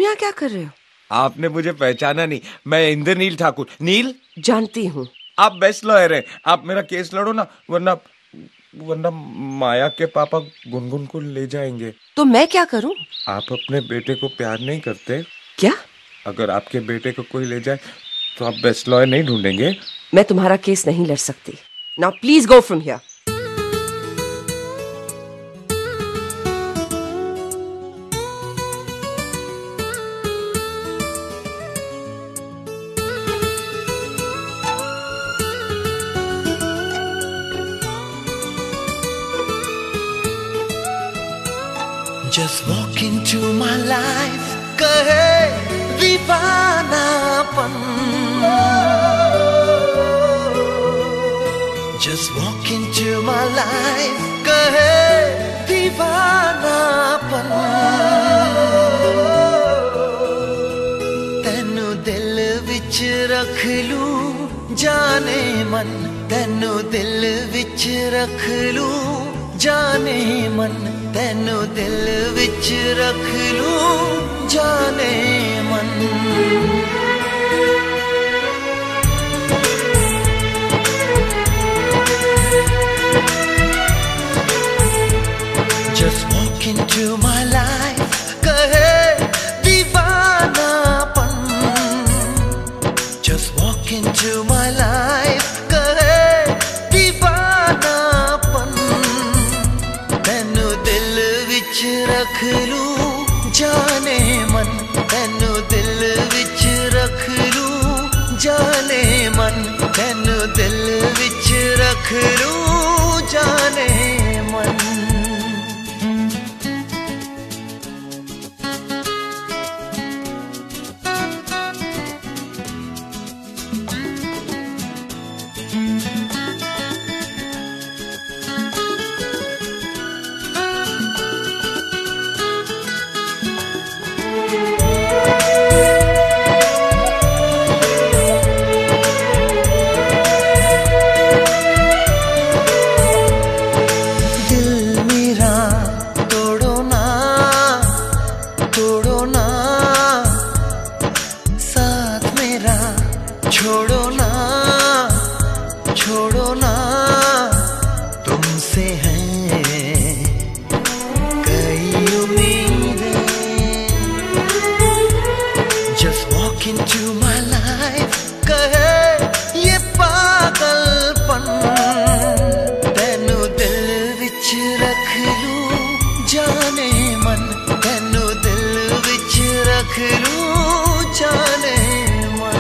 यहाँ क्या कर रहे हो? आपने मुझे पहचाना नहीं, मैं इंद्रनील ठाकुर। नील जानती हूँ। आप बेस्ट लॉयर हैं, आप मेरा केस लड़ो ना, वरना माया के पापा गुनगुन को ले जाएंगे। तो मैं क्या करूँ? आप अपने बेटे को प्यार नहीं करते क्या? अगर आपके बेटे को कोई ले जाए तो आप बेस्ट लॉयर नहीं ढूंढेंगे? मैं तुम्हारा केस नहीं लड़ सकती। Now please go from here. Just walk into my life, कहे दीवानापन। Just walk into my life, कहे दीवानापन। तैनू दिल विच रख लूं जाने मन, तैनू दिल विच रख लूं जाने मन, तैनू दिल विच रख लूं जाने मन। Just walk into my life, कहे दीवानापन। Just walk into my life, कहे दीवानापन। तैनू दिल विच रख लूं जाने मन, तैनू दिल विच रख लूं जाने मन, तैनू दिल विच रख लूं जाने मन। छोड़ो ना, छोड़ो ना, तुमसे हैं कई उम्मीदें। Just walk into my life, कहे ये पागलपन। तैनू दिल विच रख लूं जाने मन, तैनू दिल विच रख लूं जाने मन।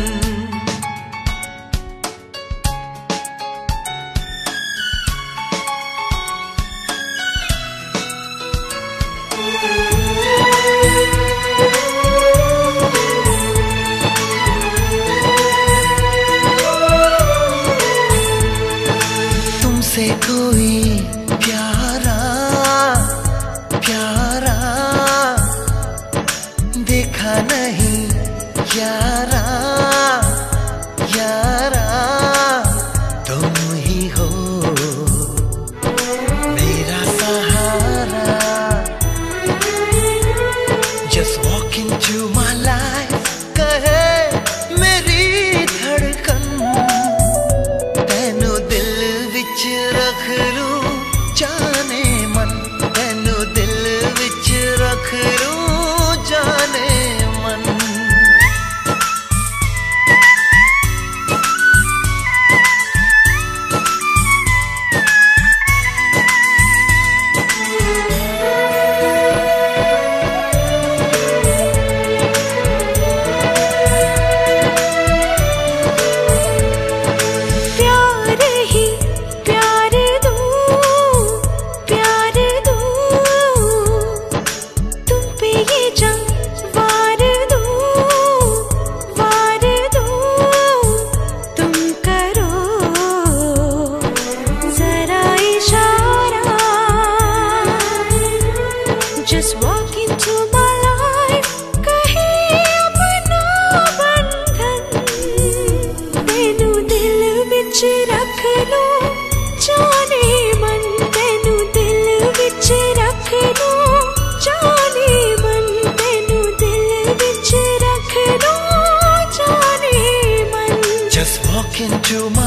तुमसे कोई प्यारा प्यारा देखा नहीं यारा यारा, तुम ही हो मेरा सहारा। Just walk into my life, कहे मेरी धड़कन। तैनू दिल विच रख लूं जाने मन, तैनू दिल विच रख लूं जाने मन। Just walk into my life, कहे अपना बंधन। तैनू दिल विच रख लूं जाने मन, तैनू दिल विच रख लूं जाने मन, तैनू दिल चुमा